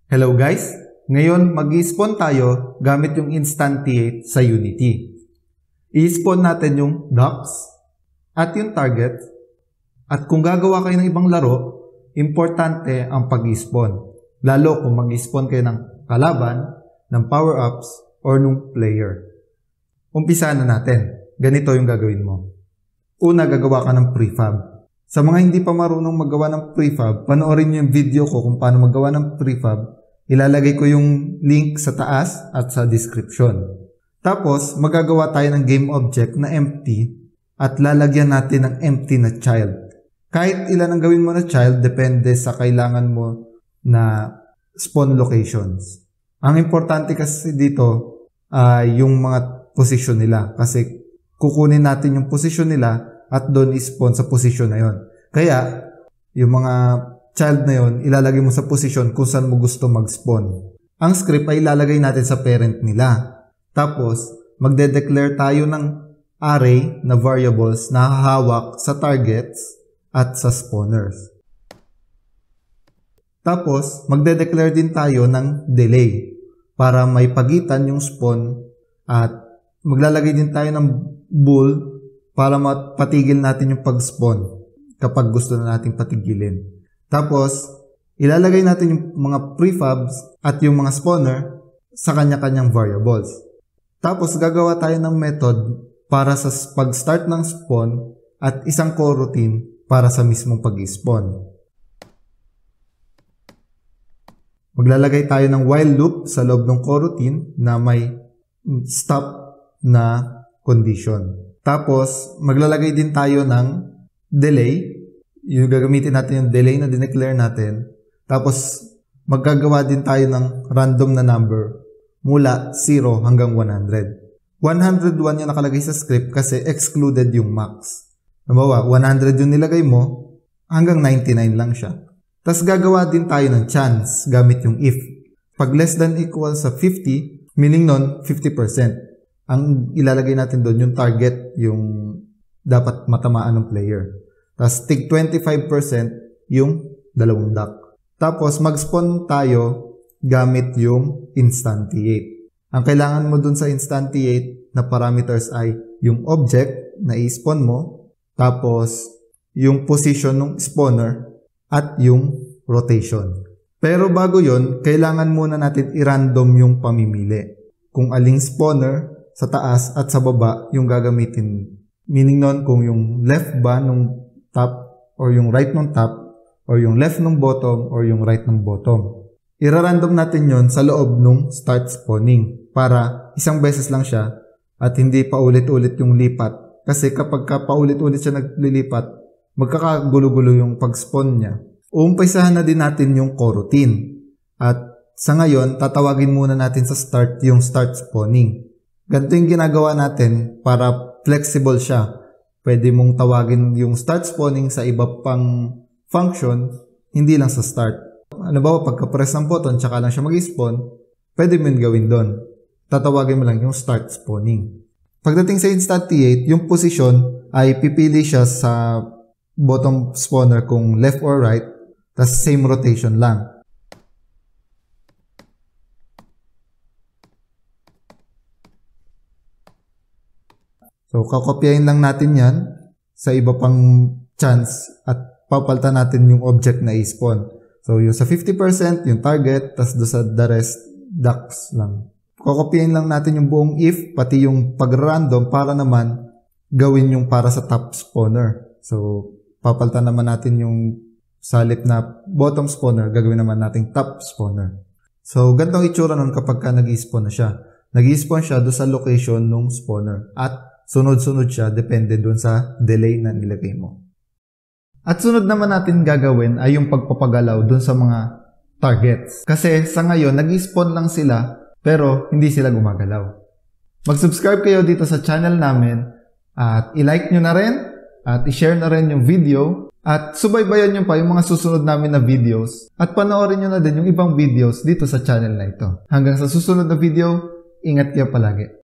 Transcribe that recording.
Hello guys! Ngayon mag-i-spawn tayo gamit yung instantiate sa Unity. I-spawn natin yung ducks at yung target. At kung gagawa kayo ng ibang laro, importante ang pag-i-spawn. Lalo kung mag-i-spawn kayo ng kalaban, ng power-ups, or ng player. Umpisahan na natin. Ganito yung gagawin mo. Una, gagawa ka ng prefab. Sa mga hindi pa marunong magawa ng prefab, panoorin nyo yung video ko kung paano magawa ng prefab. Ilalagay ko yung link sa taas at sa description. Tapos, magagawa tayo ng game object na empty at lalagyan natin ng empty na child. Kahit ilan ang gawin mo na child, depende sa kailangan mo na spawn locations. Ang importante kasi dito ay yung mga position nila. Kasi kukunin natin yung position nila at doon i-spawn sa position na yon. Kaya, yung mga child na yon, ilalagay mo sa position kung saan mo gusto mag-spawn. Ang script ay ilalagay natin sa parent nila. Tapos, magde-declare tayo ng array na variables na hahawak sa targets at sa spawners. Tapos, magde-declare din tayo ng delay para may pagitan yung spawn at maglalagay din tayo ng bool para mapatigil natin yung pag-spawn kapag gusto na nating patigilin. Tapos, ilalagay natin yung mga prefabs at yung mga spawner sa kanya-kanyang variables. Tapos, gagawa tayo ng method para sa pag-start ng spawn at isang coroutine para sa mismong pag-spawn. Maglalagay tayo ng while loop sa loob ng coroutine na may stop na condition. Tapos, maglalagay din tayo ng delay. Yung gagamitin natin yung delay na dineclare natin. Tapos, maggagawa din tayo ng random na number mula 0 hanggang 100. 101 yung nakalagay sa script kasi excluded yung max. Nabawa, 100 yung nilagay mo, hanggang 99 lang siya. Tapos, gagawa din tayo ng chance gamit yung if. Pag less than equal sa 50, meaning nun, 50%. Ang ilalagay natin doon, yung target, yung dapat matamaan ng player. Tapos, tig 25% yung dalawang duck. Tapos, mag-spawn tayo gamit yung instantiate. Ang kailangan mo dun sa instantiate na parameters ay yung object na i-spawn mo, tapos yung position ng spawner, at yung rotation. Pero bago yon, kailangan muna natin i-random yung pamimili. Kung aling spawner sa taas at sa baba yung gagamitin. Meaning nun, kung yung left ba nung top or yung right ng top or yung left ng bottom or yung right ng bottom. Ira-random natin yon sa loob nung start spawning para isang beses lang siya at hindi pa ulit-ulit yung lipat. Kasi kapag paulit-ulit siya naglilipat, magkakagulo-gulo yung pag-spawn niya. Uumpisahan na din natin yung coroutine. At sa ngayon, tatawagin muna natin sa start yung start spawning. Ganito yung ginagawa natin para flexible siya. Pwede mong tawagin yung start spawning sa iba pang function, hindi lang sa start. Ano ba, pagka-press ng button, tsaka lang siya mag-spawn, pwede mo yun gawin doon. Tatawagin mo lang yung start spawning. Pagdating sa instantiate, yung position ay pipili siya sa bottom spawner kung left or right, tas same rotation lang. So, kakopyahin lang natin yan sa iba pang chance at papalitan natin yung object na i-spawn. So, yung sa 50%, yung target, tas do sa the rest, ducks lang. Kakopyahin lang natin yung buong if, pati yung pag-random para naman gawin yung para sa top spawner. So, papalitan naman natin yung salip na bottom spawner, gagawin naman natin top spawner. So, gantong itsura nun kapag ka nag-i-spawn na siya. Nag-i-spawn siya do sa location ng spawner at sunod-sunod siya, depende dun sa delay na nilagay mo. At sunod naman natin gagawin ay yung pagpapagalaw dun sa mga targets. Kasi sa ngayon, nag-spawn lang sila, pero hindi sila gumagalaw. Mag-subscribe kayo dito sa channel namin, at i-like nyo na rin, at i-share na rin yung video, at subaybayan nyo pa yung mga susunod namin na videos, at panoorin nyo na din yung ibang videos dito sa channel na ito. Hanggang sa susunod na video, ingat kayo palagi.